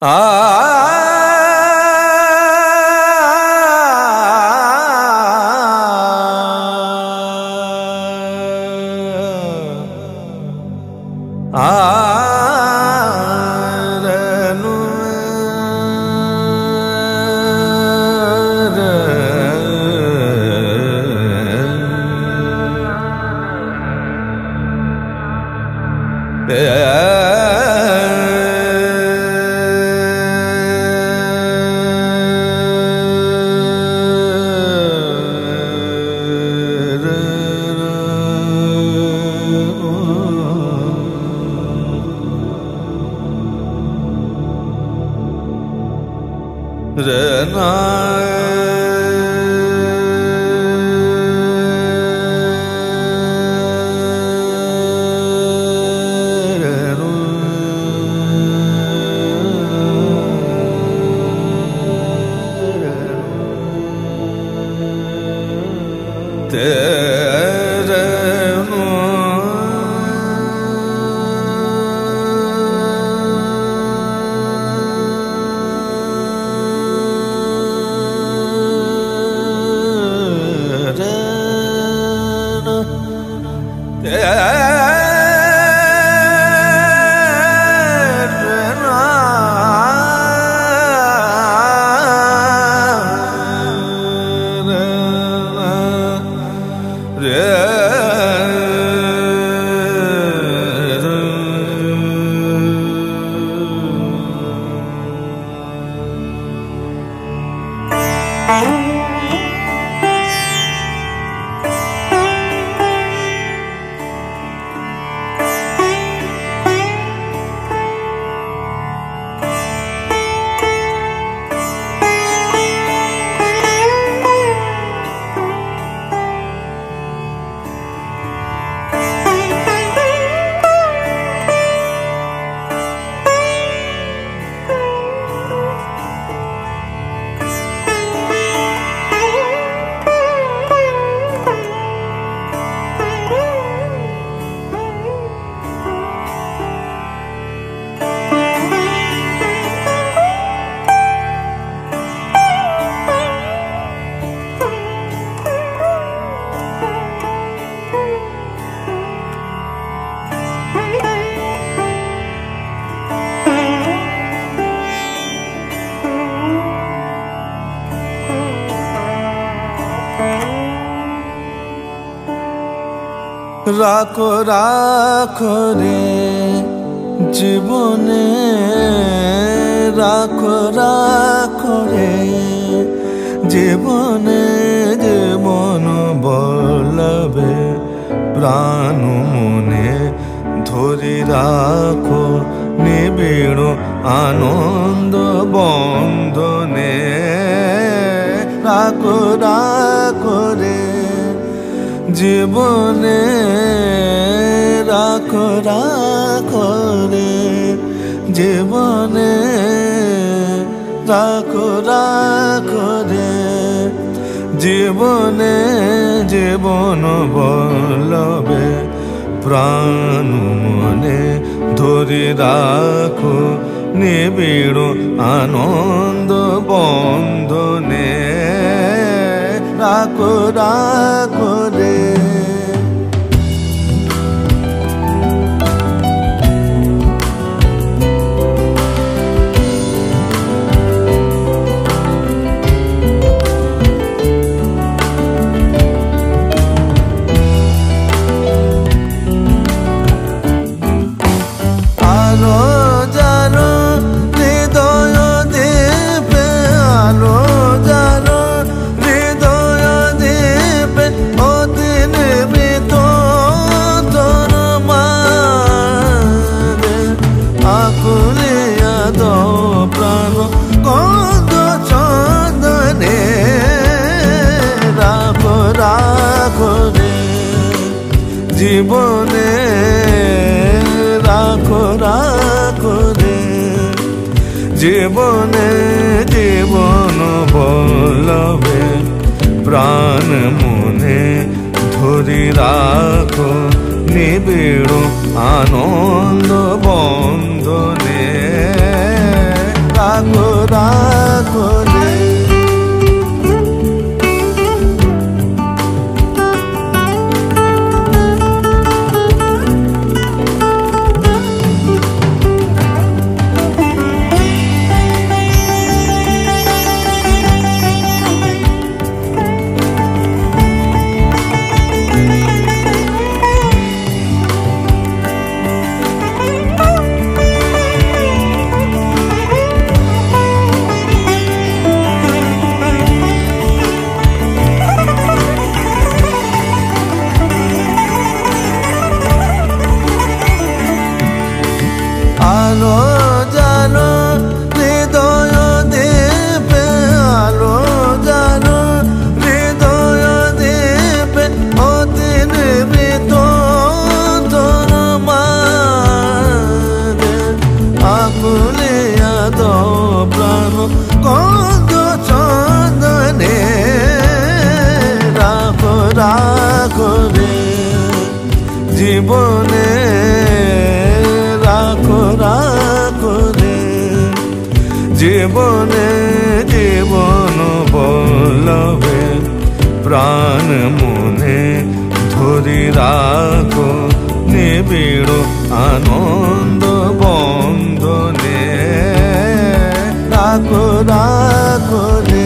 রাখো রাখো রে জীবনে, রাখো রাখো রে জীবনে, জীবন বলবে প্রাণ মনে ধরি রাখো নিবিড় আনন্দ বন্ধনে। রাখো রাখো রে জীবনে, রাখো রাখো রে জীবনে, রাখো রাখো রে জীবনে, জীবন বলবে প্রাণ মনে ধরি রাখো নিবিড় আনন্দ বন্ধনে। রাখো রাখো রে জীবনে, রাখো রাখো রে জীবনে, জীবন বলবে প্রাণ মনে ধরি রাখো নিবিড় আনন্দ বন্ধনে। রাখো রাখো রে। আলো জালো হৃদয় দীপে, আলো জালো হৃদয় দীপে, অতি নিভৃত তোর মাঝে আকুলিয়া দাও প্রাণ কন্দ চন্দনে। রাখো রাখো রে জীবনে, রাখো রাখো রে জীবনে। জীবন বল্লভে প্রাণ মনে ধরি রাখো, নিবিড় আনন্দ বন্ধনে। রাখো রাখো রে।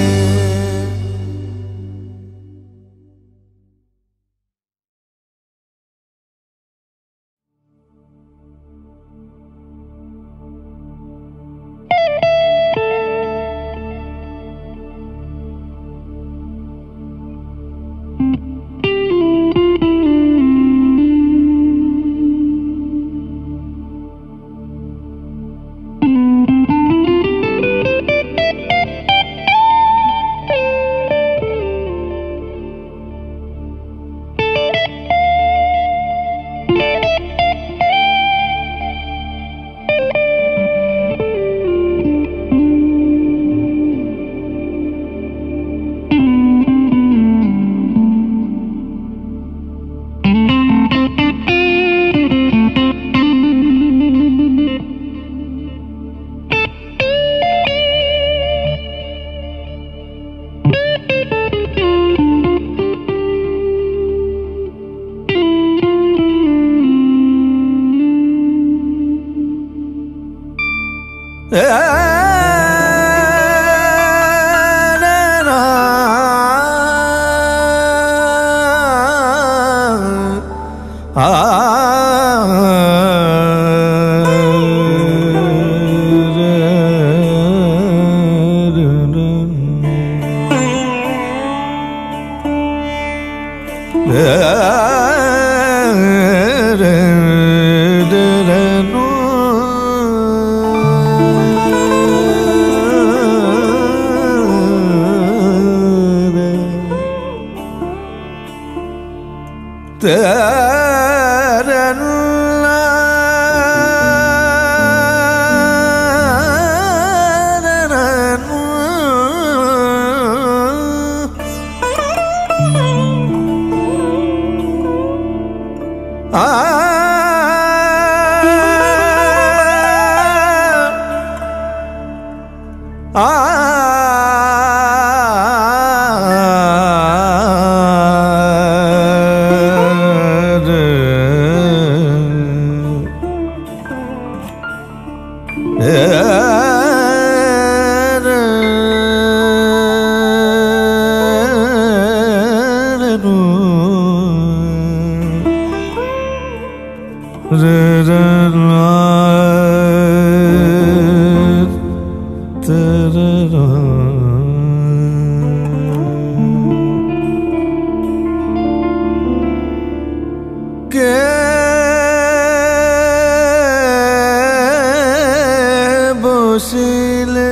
বসিলে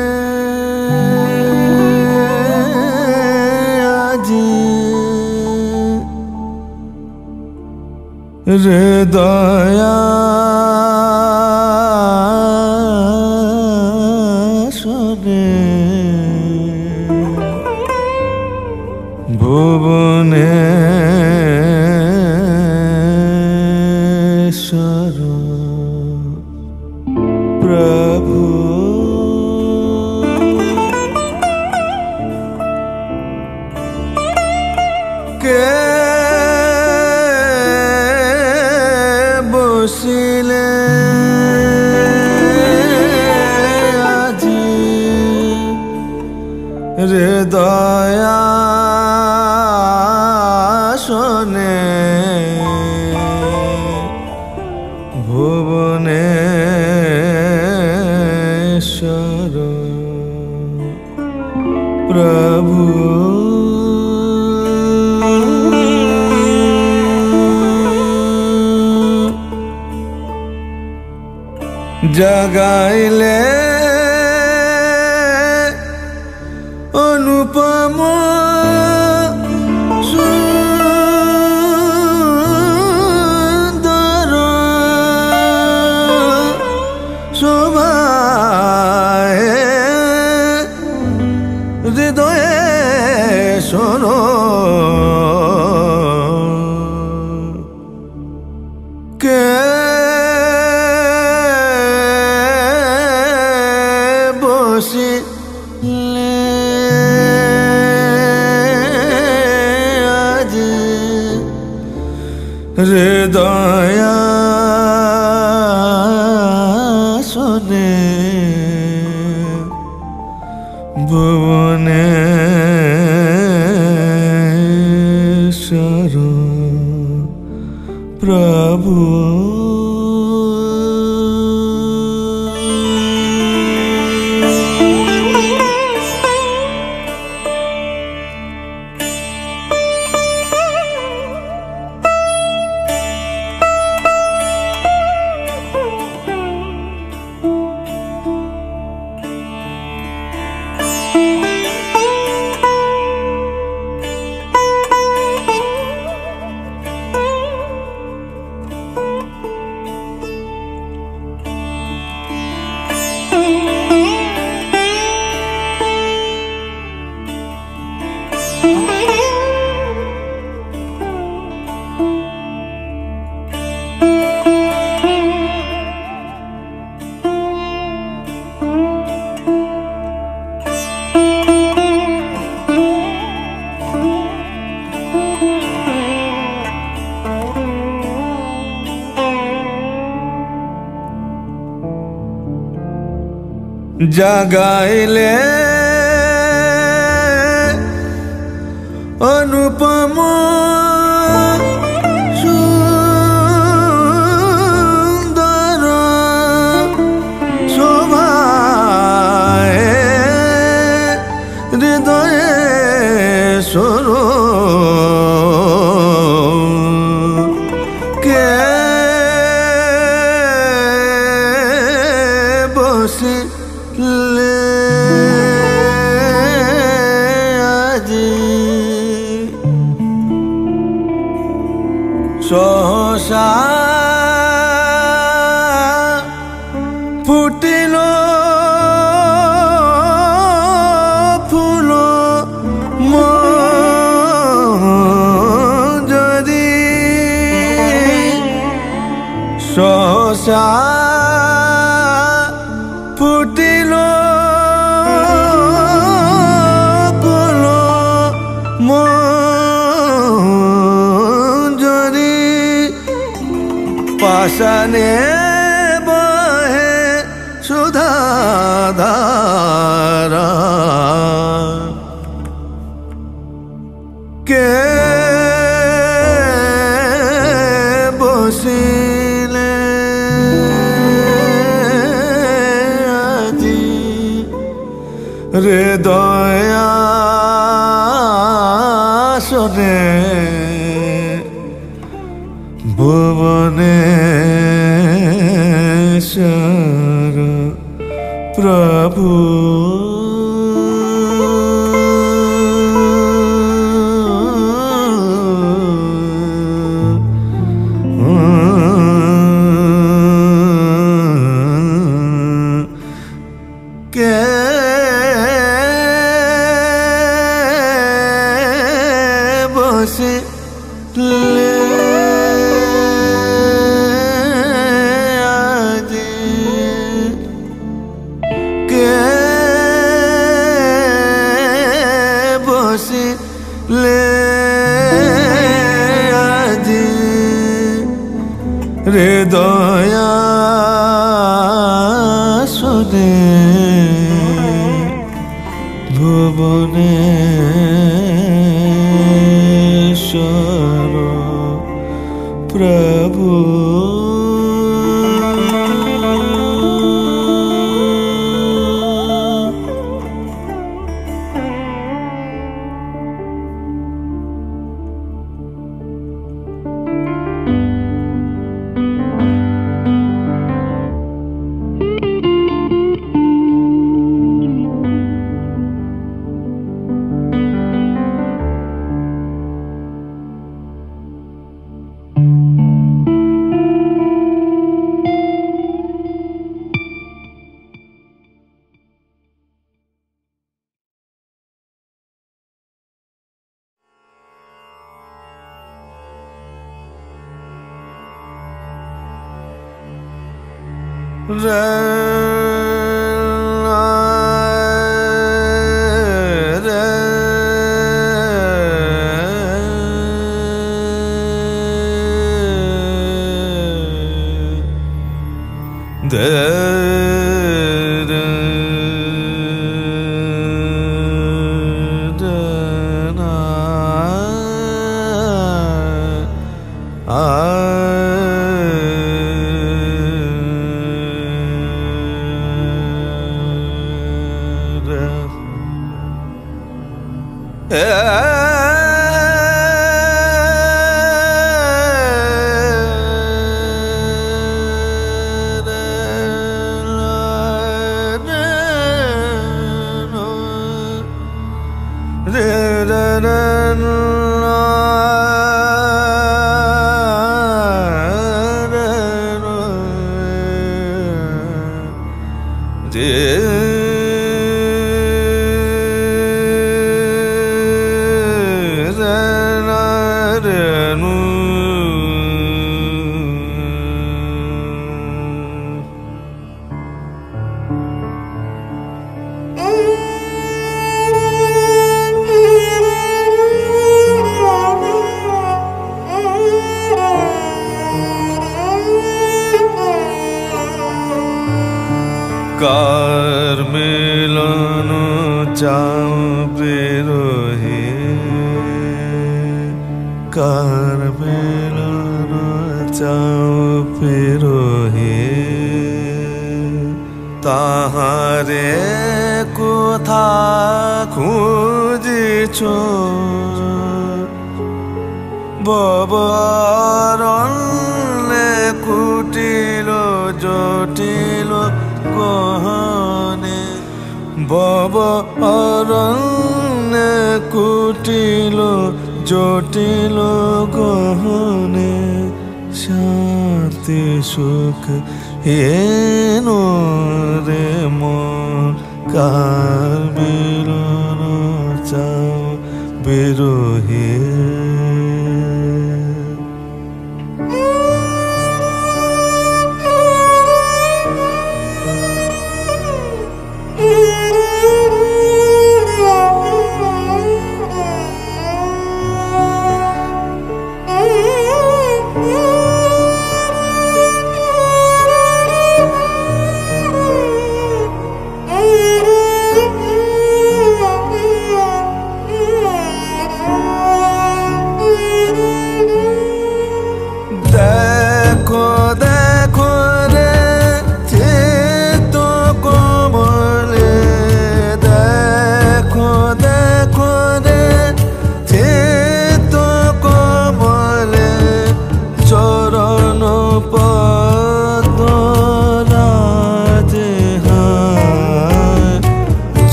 আজি হৃদয়া শোনে ভুবনেশ্বর প্রভু प्रभु जगाइले अनुपम सुंदर शोभाए हृदय सुनो के हृदय सुने भुवनेश्वर प्रभु जगाइले अनुपम सुंदर शोभाए हृदय सुनो के बसी सहसा फुटिल फूल मजरी सहसा फुटिल फूल पाषाणे बहे सुधाधारा के बसिले आजी हृदय सुने भुवनेश्वर प्रभु के बसिले हृदय सुने भुवनेश्वर प्रभु कार मिलन चाओ बिरोही कार मिलन चाओ बिरोही ताहारे कोथा खुजिछु बबरले कुटिलो जटिलो गहने बबरले कुटिलो जटिलो गहने शांति सुख हेनो रे मन कार मिलन चाओ बिरोही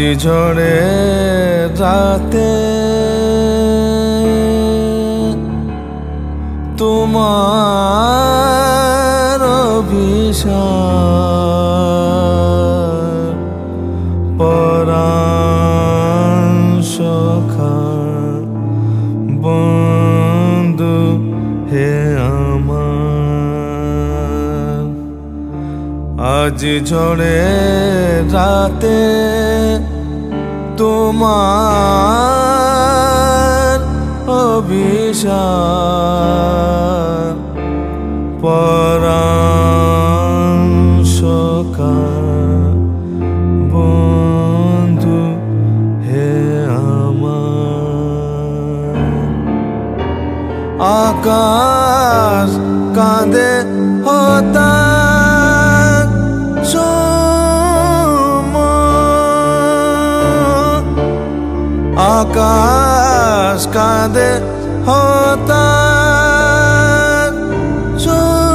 ঝড়ে রাতে তোমার অভিশাপ পরাণ সখা বন্ধু হে আমার। আজ ঝড়ে রাতে তোমার অভিশাপ পরাণ সখা বন্ধু হে আমার। আকাশ কাঁদে হতাশ আকাশ কাঁদে হতাশ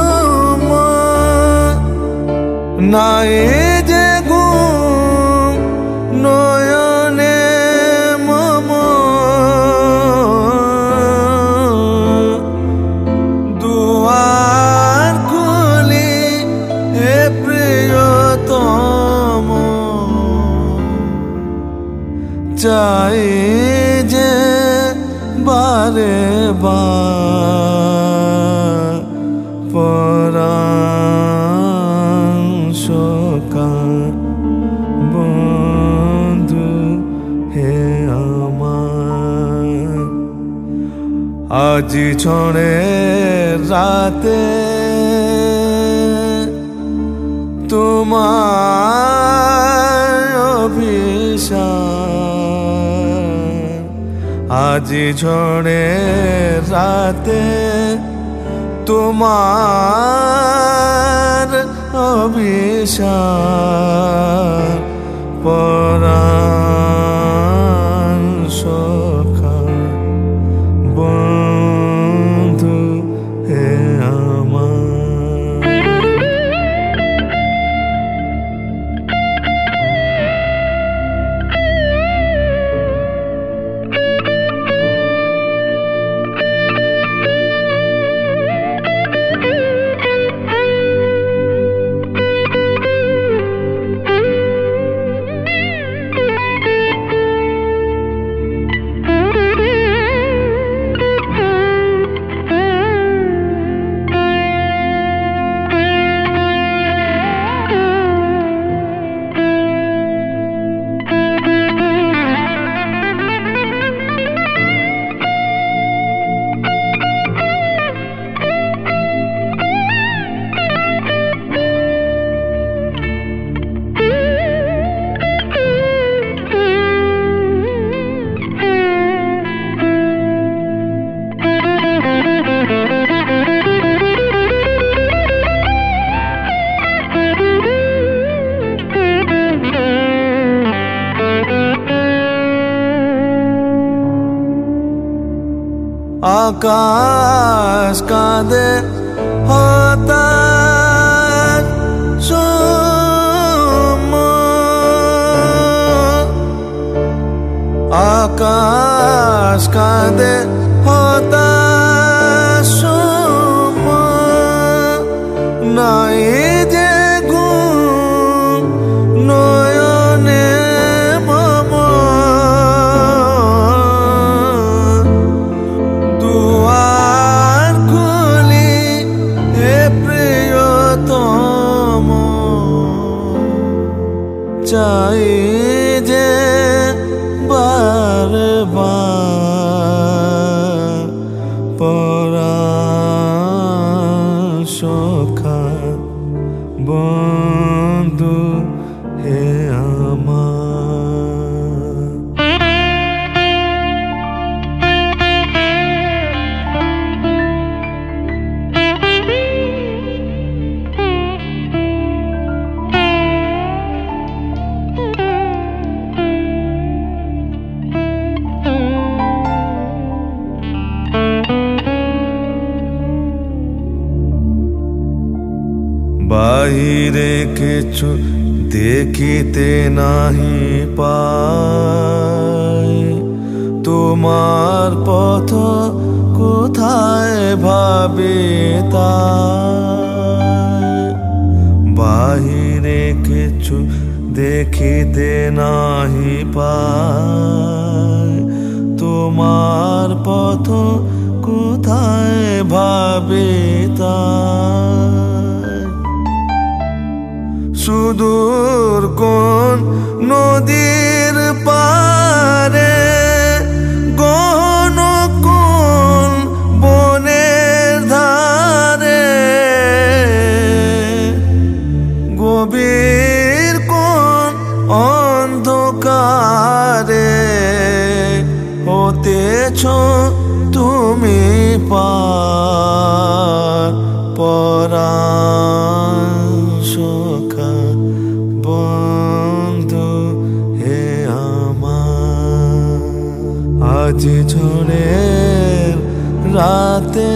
নাই যে ঘুম নয়নে মম দুয়ার খুলি হে প্রিয়তম চাই যে বারে বার পরাণ সখা বন্ধু হে আমার। আজ ঝড়ে রাতে তোমার অভিশাপ আজ ঝড়ে রাতে তোমার অভিশাপ পরাণ সখা বন্ধু হে আমার। আকাশ কাঁদে হতাশ আকাশ কাঁদে হতাশ নাই যে ঘুম নয়নে মম দুয়ার খুলি হে প্রিয়তম চাই যে বারে বার পরাণ সখা বন্ধু হে আমার। বাহিরে কিছু দেখিতে নাহি পাই। তোমার পথ কোথায় ভাবে তাই, বাহিরে কিছু দেখিতে নাহি পাই। তোমার পথ কোথায় ভাবে তাই, সুদূর কোন নদীর পারে, গহন কোন বনের ধারে, গভীর কোন অন্ধকারে হতেছ তুমি পার। পরাণ সখা বন্ধু হে আমার, আজ ঝড়ের রাতে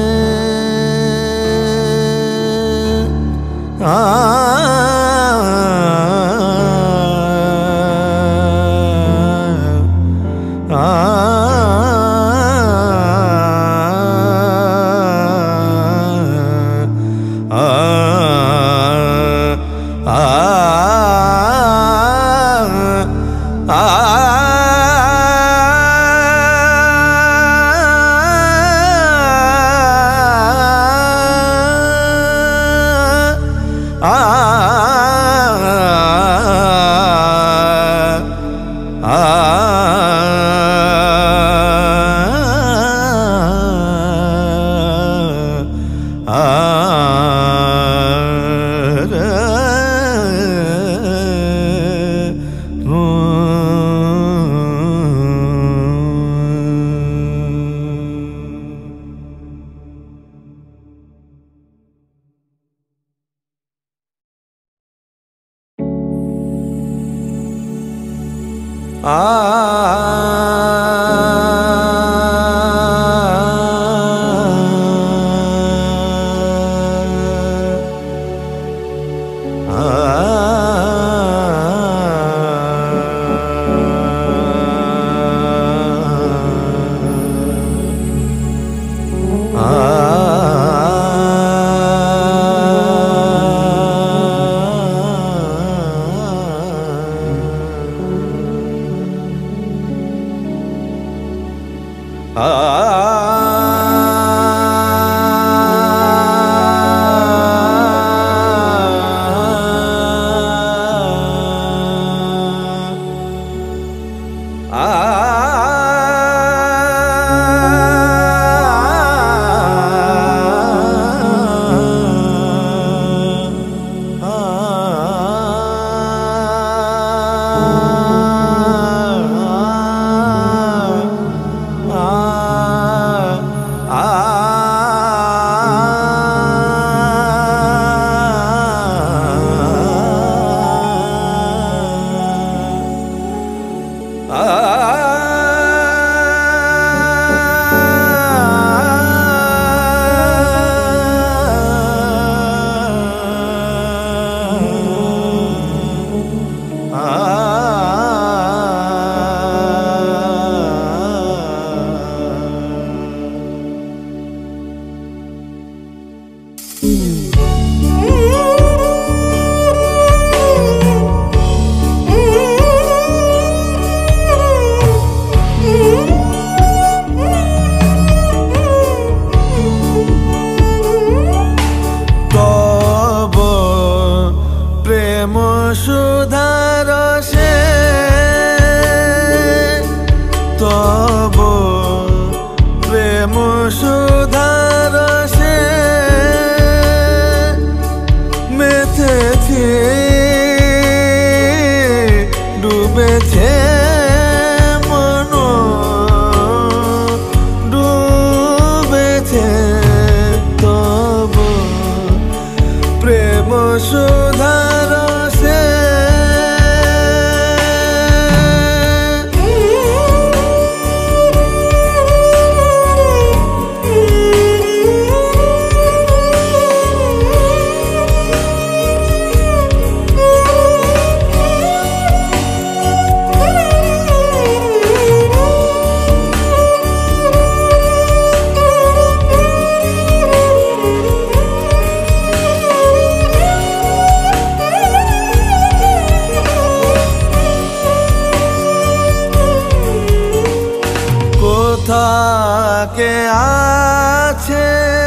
কোথা কে আছে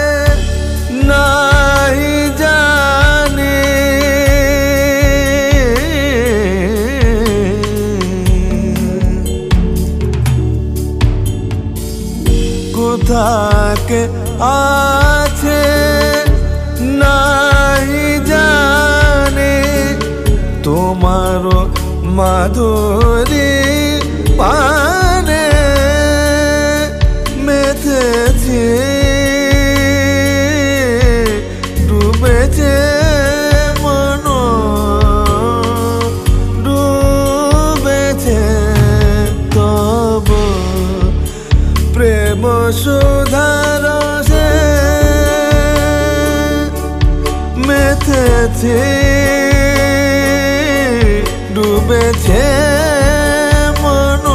নাই জানি, কোথা কে আছে নাই জানি, তোমারও মাধুরী পানে মেতেছি, ডুবেছে মন, ডুবেছে তব প্রেম সুধার সে মেতেছি, ডুবেছে মন,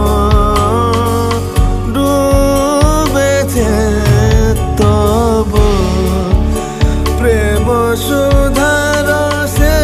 ডুবেছে তব প্রেম সুধার সে।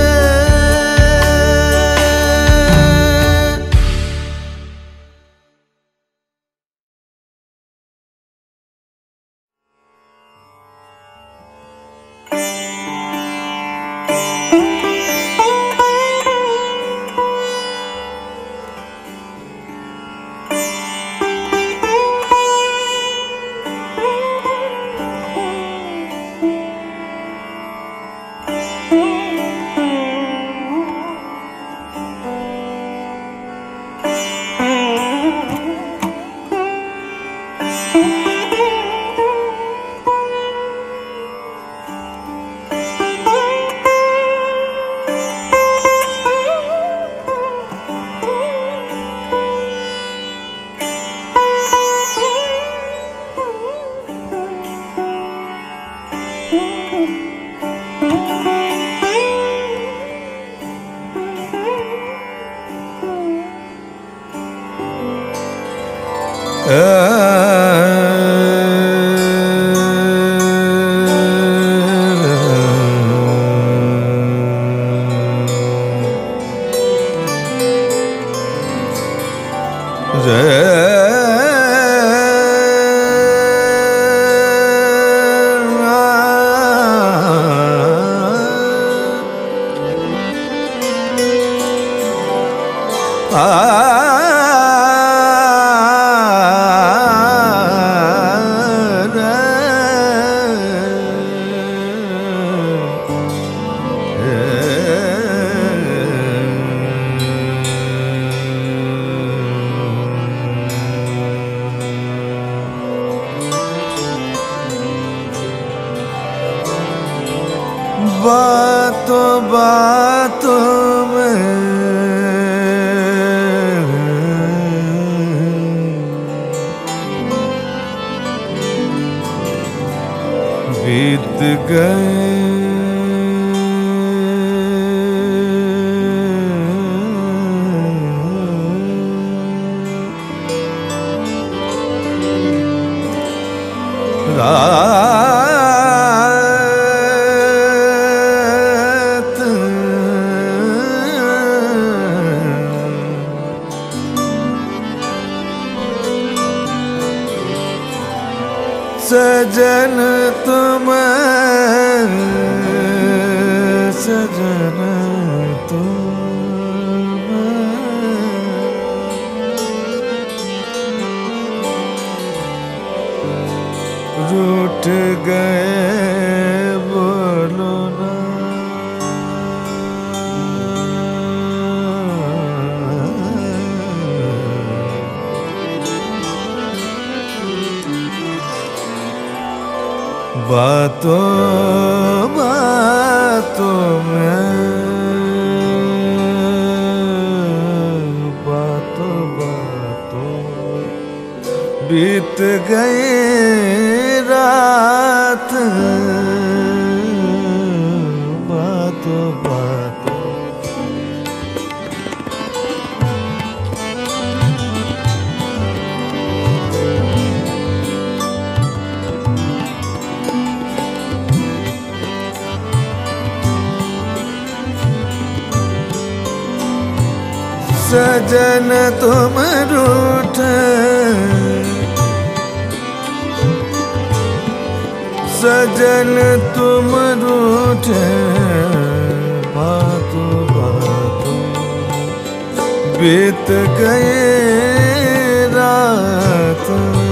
बातों बातों में बीत गए सजन तुम, सजन तुम रूठ गए बोलो ना, बातों बातों में, बातों बातों बीत गई रात, बातों बातों सजन तुम रूठ सजन तुम रूठे बातों बातों बीत गए रात।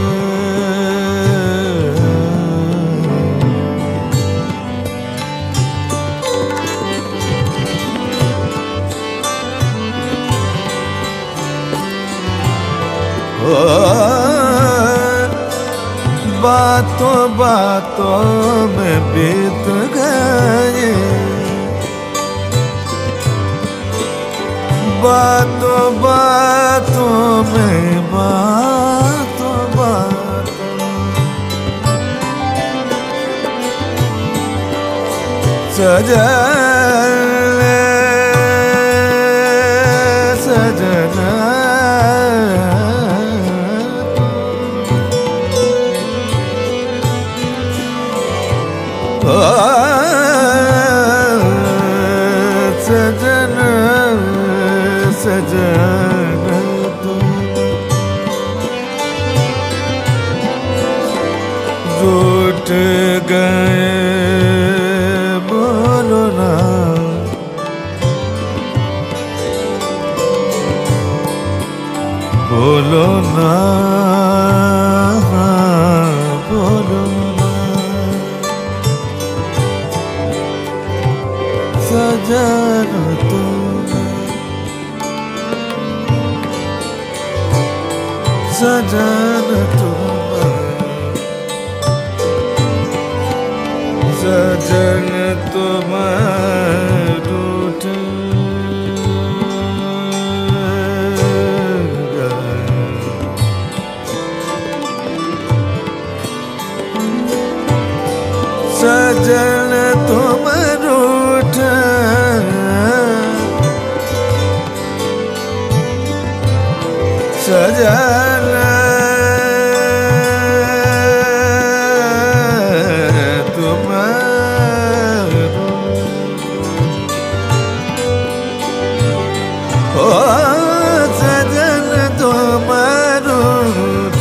बातों बातों में बीत गए, बातों बातों में बातों बातों सजन सजना सजन सजन तुम रूठ गए, बोलो ना बोलो ना बोलो ना सजन तुम सजन तुम सजन तुम रूठ गए, सजन तुम रूठ सजन तुम ओ सजन तुम रूठ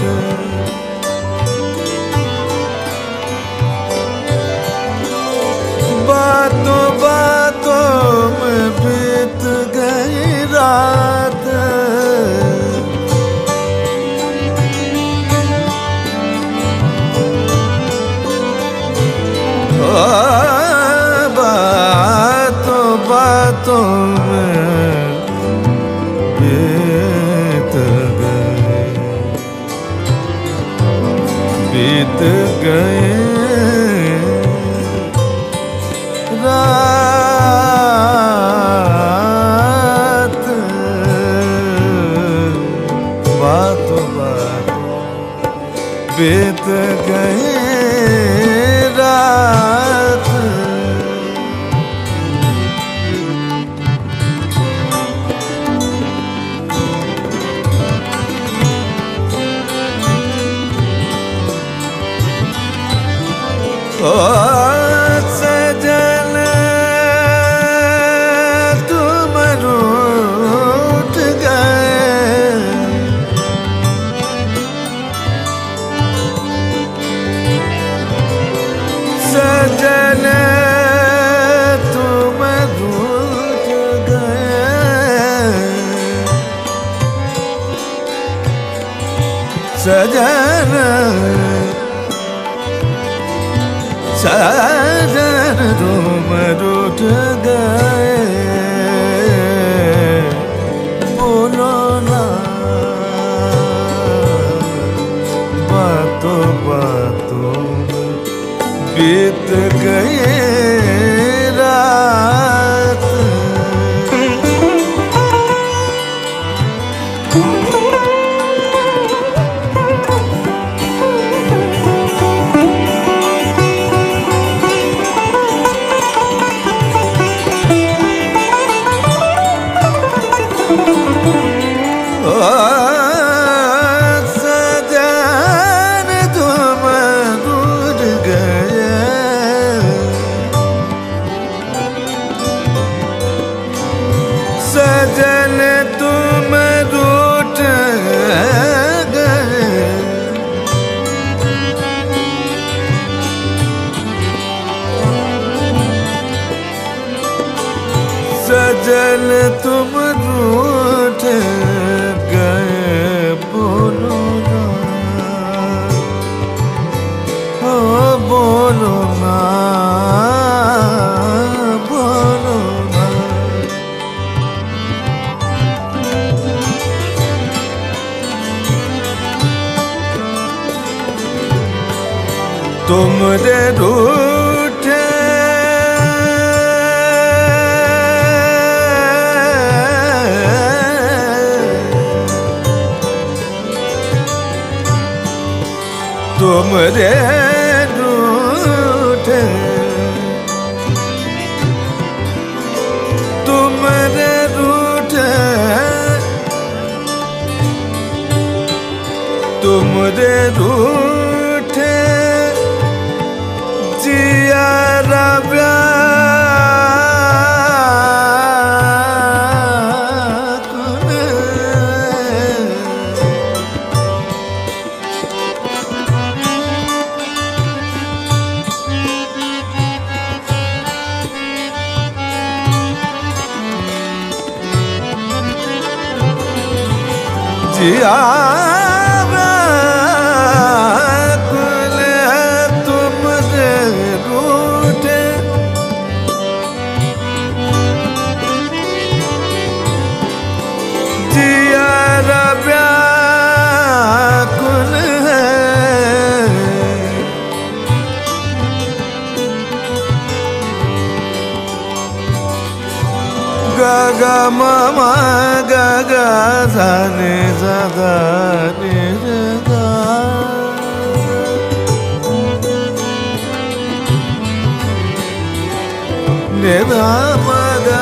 बातों बातों में बीत गई रात। बातों बातों में बीत गए, बीत गए रात। बातों बातों बीत गए रात। ओ सजन तुम रूठ गए, सजन तुम रूठ गए, सजन सजन तुम रूठ गए, बोलो ना बातों बातों बीत गए रात। सजन तुम रूठ गए, बोलो ना, बोलो ना। तुमरे रूठे तुमरे रूठे तुमरे रूठे तुमरे रूठे जिया रव्या जिया व्याकुल है तुमरे रूठे जिया व्याकुल है गगा मामा गगा जाने ज़्यादा निरगा नेवा मगा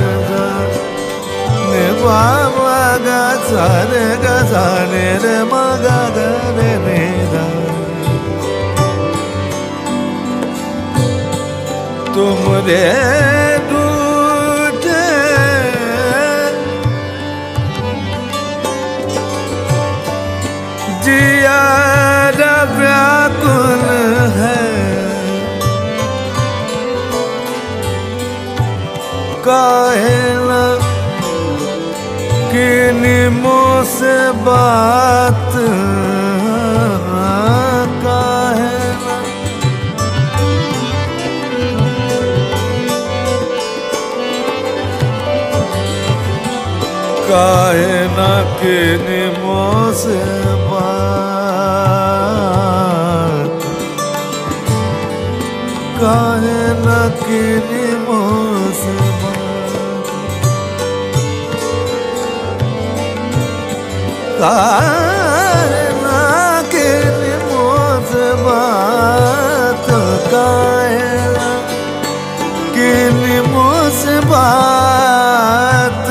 नेवा मगा जाने गा जाने रे मगा गे नेदा तुमरे जिया व्याकुल है काहे न किन्हीं से बात काहे न काहे न किन्हीं से बात काहे न किन्हीं से बात काहे न किन्हीं से बात काहे न किन्हीं से बात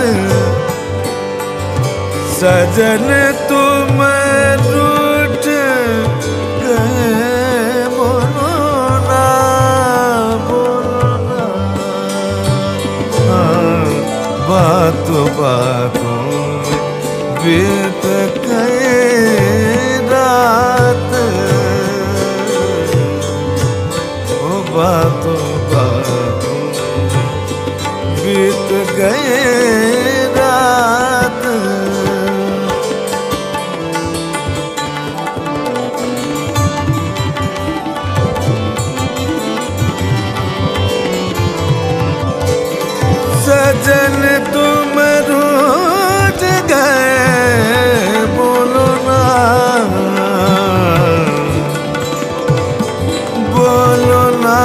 सजन तुम रूठ गए बोलो ना बातों बातों में बीत गए रात ओ बातों बातों में बीत गए रात सजन तुम रूठ गए बोलो ना बोलो ना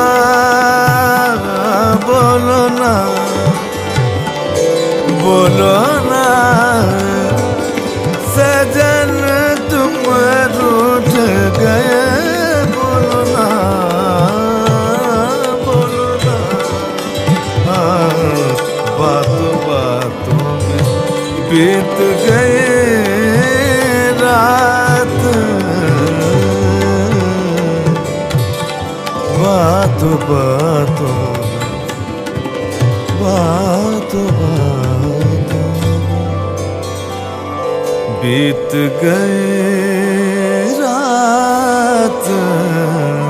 बोलो ना बोलो ना सजन तुम रूठ गए बोलो ना बोलो ना बातों बातों में बीत गए रात बातों बातों बातों बातों बीत गए रात।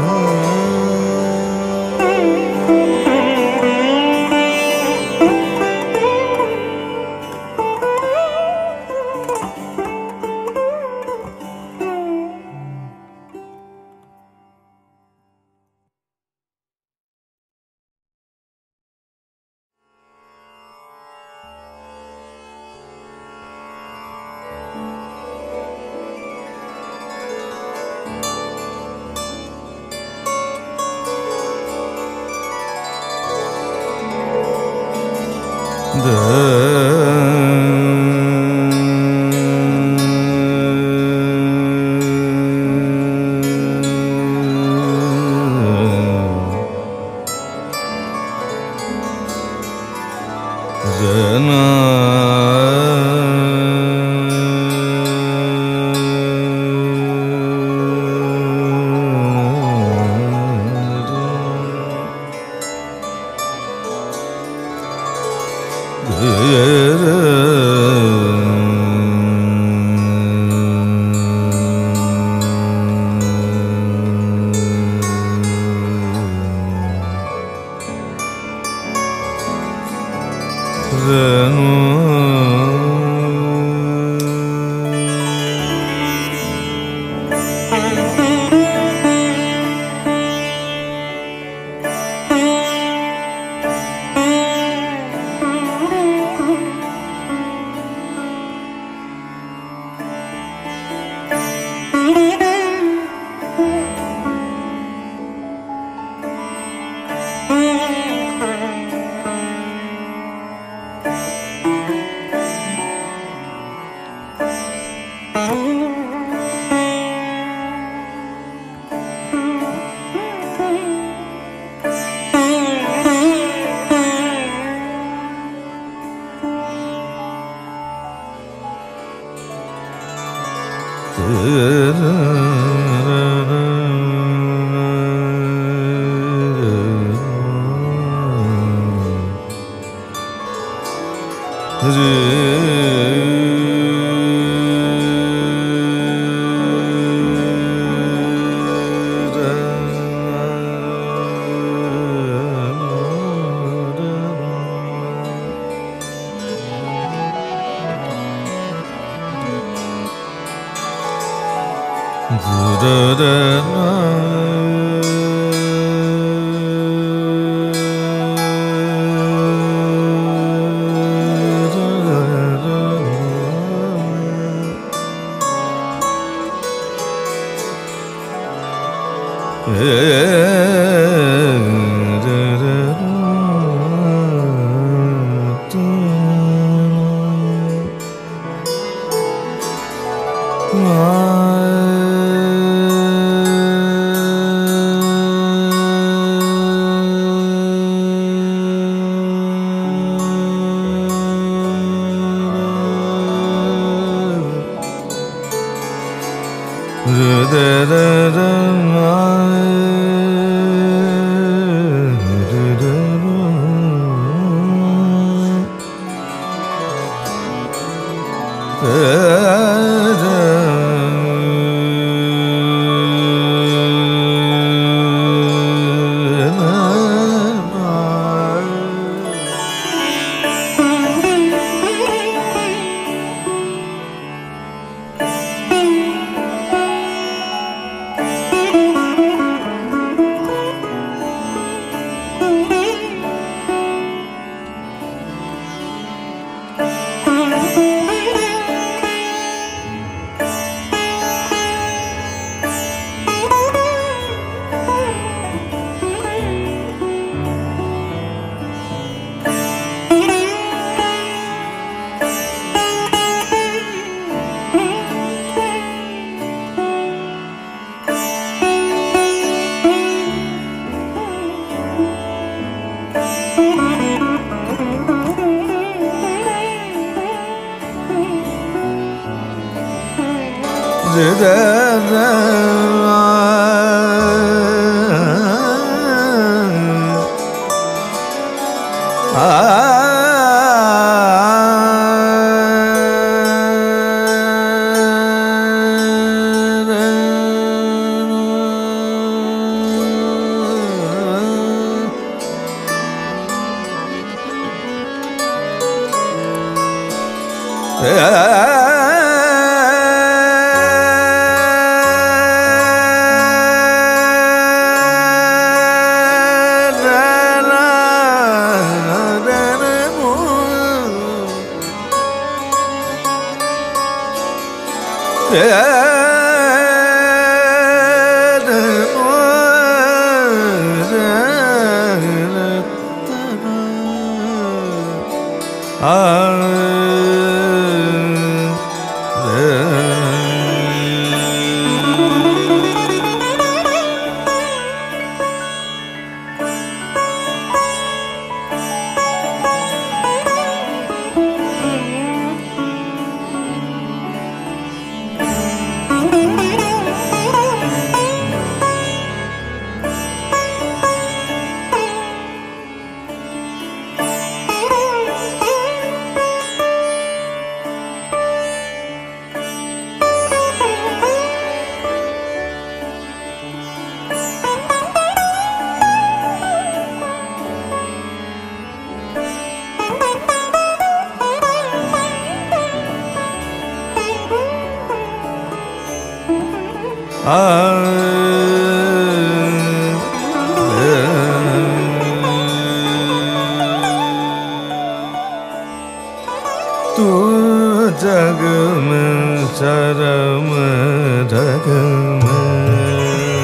तू जग में शरम रग में,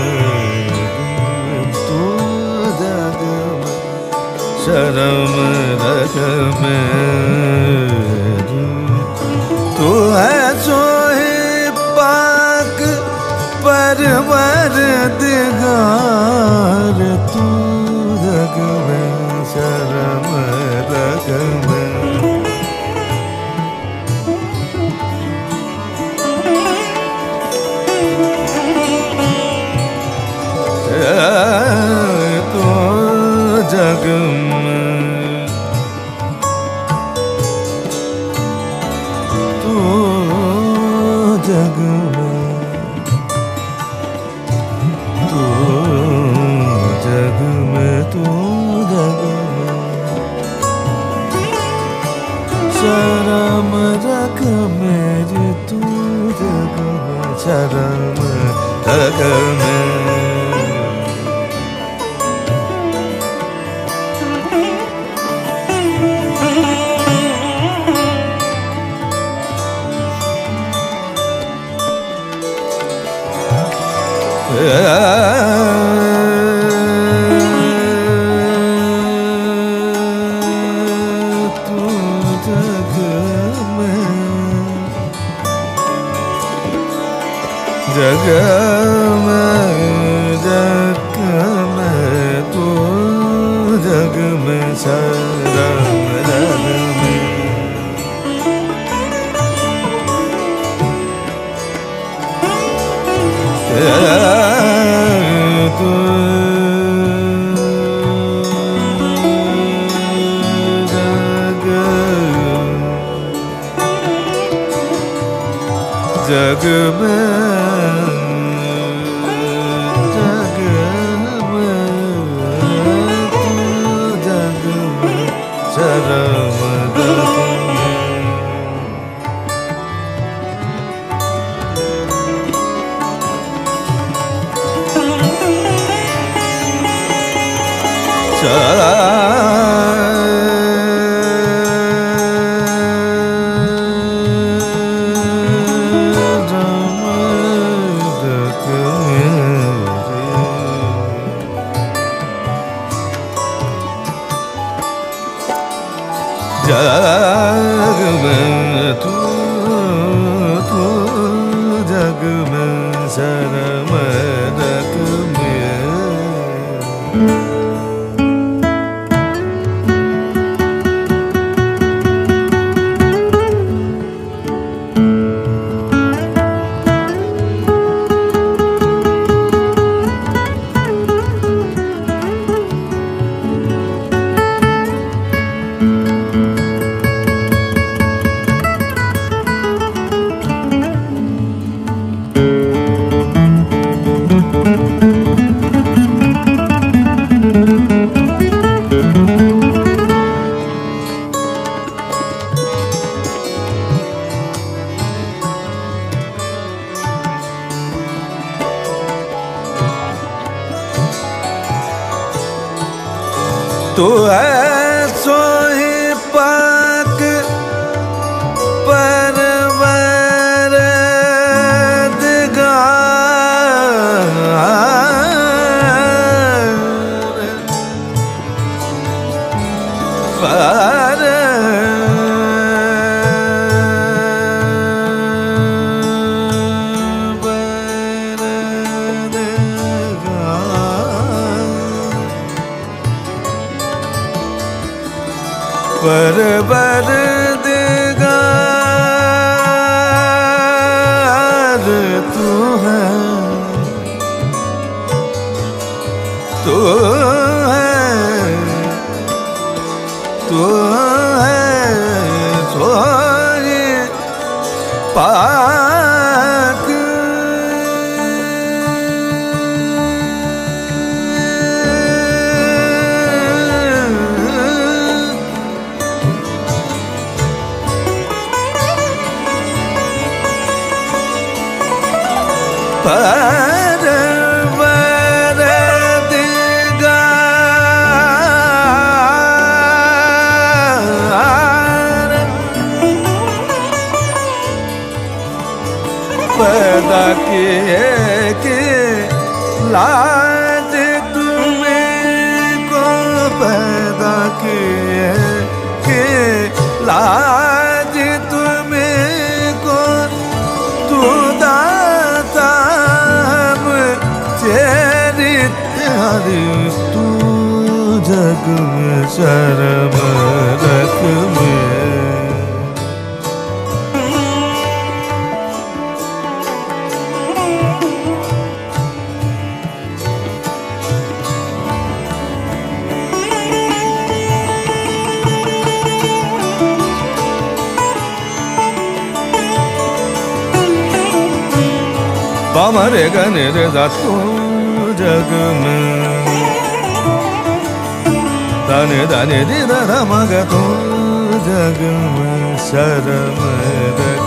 तू जग में शरम रग में, तू है सोहे पाक परवर दिगार, तू जग में शरम रग में। तो जग में, तो जग में, तो जग में, तो जग में शरम रख मेरी, तू जग में शरम रख में। तू जग में, जग में, जग में, तू जग में शरम रग में। तू जग में, जग में, तू जग में शरम रग में। जग में, तू जग में शरम रग में। तू है सोही पाक परवर दिगार, परवर दिगार, तू है, तू है, तू है सोही पाक पर पैदा किए कि लाज तुम्हें को तू दाता हरि तू जग में शर्म रख में पामरे गने रे तू जग में दाने दाने दी दा मग तू जग में शर्म रख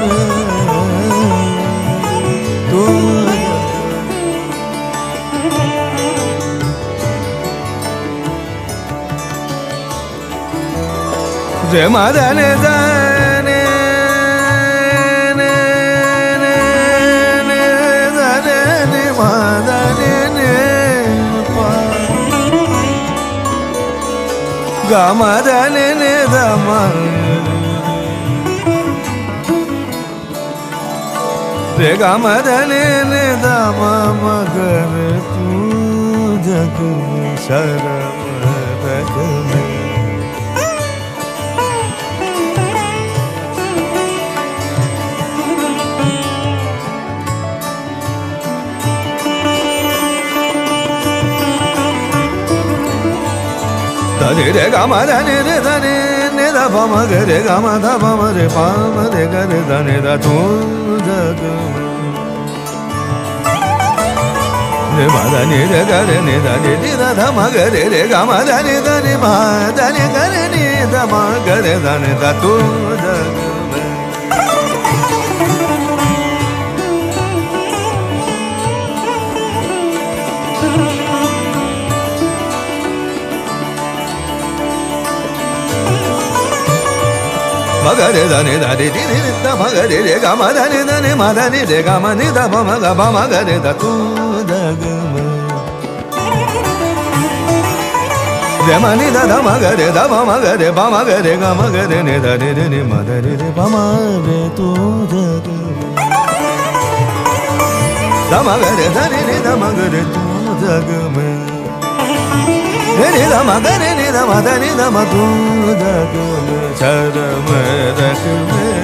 तू रे मादाने दाने Gama dani ne dama re gama dani ne dama magar tu jag mein sharam rakh mein Dani re gama dani re dani ne da pa ma ga re gama da pa ma re pa ma re ga re dani da tu jag re ma dani re ga re ne dani ni da da ma ga re gama dani dani ma dani ga re ni da ma ga re dani da tu jag Magare dani dani di di da magare re ga ma dani dani ma dani re ga ma ni da ba ma ga ba magare da tu da ga ma re ma ni da da magare da ba magare ba magare ga magare ne da re re ma da re re ba ma re tu da ga da magare da re re da magare tu da ga ma re re da magare ne da ma da ni da ma tu da ga ma शर्म रख में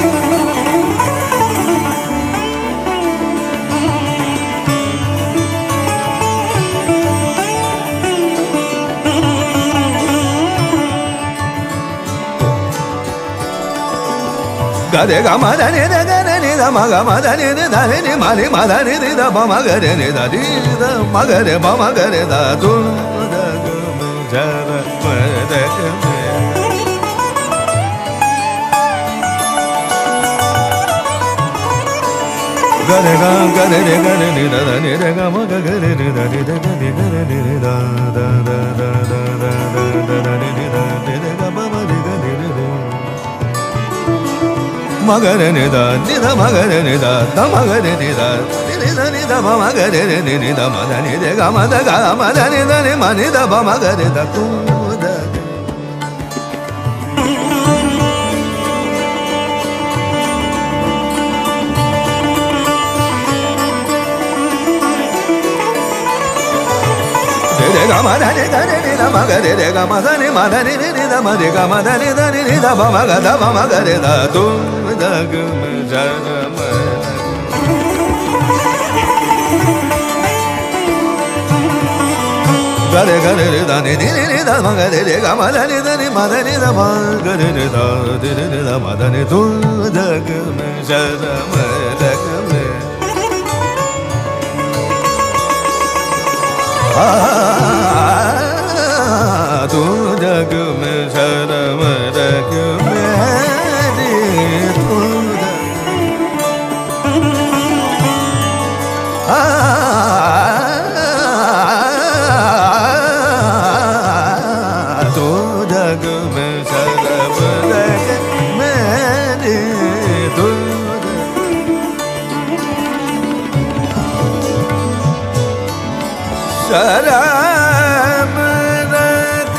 गरे गा मा दा ने दा गा ने दा मा गा मा दा ने दा ने मा ने मा दा ने दा बा मा गा रे ने दा दी दा मा गा रे बा मा गा रे दा तू दा ग में शर्म रख में Gare ga gare re gare ni da da ni re ga ma ga gare ni da ni da ga ni gare ni re da da da da da da da da ni ni da ni re ga ma ma ni ga ni re re ma gare ni da ma gare ni da ma gare ni da ni da ma ma gare re ni da ma da ni re ga ma da ni da ni ma ni da ba ma gare da tu da re ga ma da ni da ma ga re ga ma da ni da ma re ga ma da ni da ba ma ga re da tu da ga ma sham ga re da ni da ma ga re ga ma da ni ma da ma ga re da ma da ni tu da ga ma sham da ga ma तू जग में शर्म रख मेरी तू तू जग में शर्म रख मेरी तू शर्म रख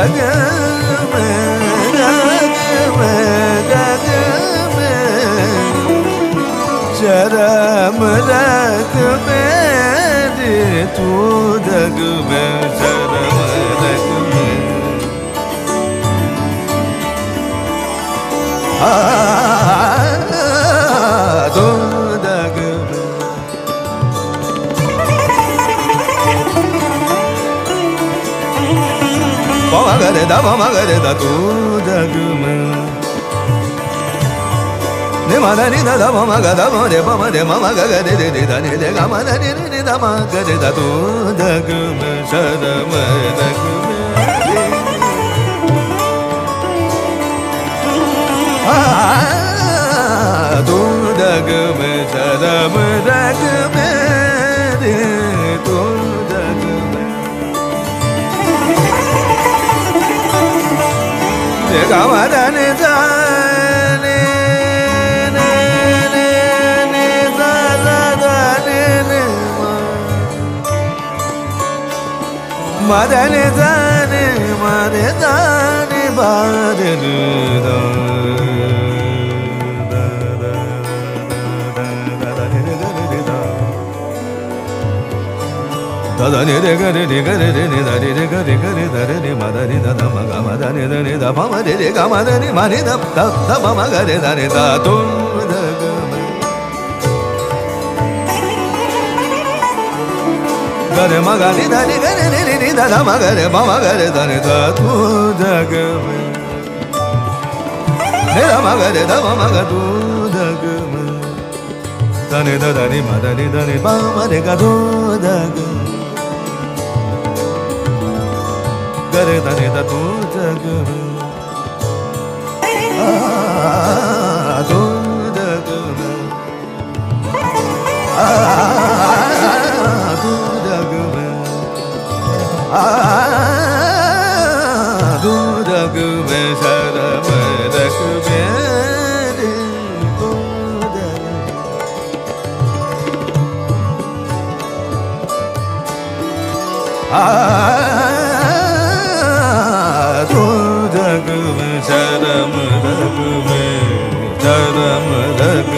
रग में शरम रग में तू जग में शरम रग में तू जग में पमा करे दा तू जग में ने मा दा नि दा दा मा गा दा रे मा रे मा गा गा रे रे दा ने रे गा मा दा ने रे दा मा गा रे दा तू जग में शरम रग में तू जग में शरम रग में रे तू जग में रे गा मा दा ने दा मदने जाने मरे जाने बादने दा da ne re ga re ne da re re ga re da re ne ma da ni da da ma ga ma da ne da pa ma re ga ma da ni ma ni da da ma ma ga re da ne da tu da ga ga re ma ga ni da ni ga re ni da da ma ga re da ne da tu da ga me ne da ma ga re da ma ga tu da ga me da ne da ni ma da ni pa ma re ga tu da ga ga re da ne da tu da ga me tu da ga me tu da ga me tu da ga me शरम रग में तू जग में शरम रग में शरम रग